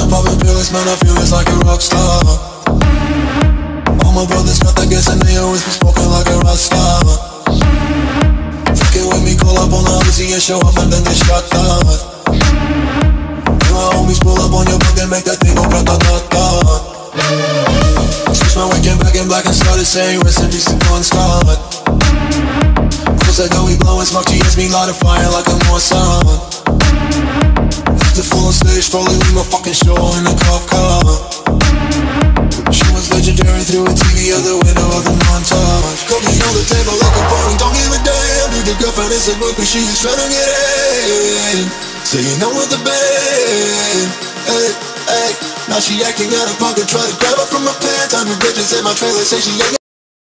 poppin' pills, man, I feel it's like a rock star. All my brothers got that gas and they always be smoking like a rock star. Fucking with me, call up on the Uzi and show up and then they shot down. And my homies pull up on your block and make that thing go grata-ta-ta. Switch my weekend back in black and started saying rest in peace to Bon Scott. Cause I know we blowin' smoke, she hits me light a fire like a Mossad. After full on stage, probably leave my fucking show in a cop car. She was legendary through a TV out the window of the montage. Cooking on the table like a bone, don't give a damn. Dude, the girlfriend is a groupie, she is tryna get in. Saying I'm with the band, hey, hey. Now she acting out of pocket, try to grab her from my pants. I'm with bitches in my trailer, say she ain't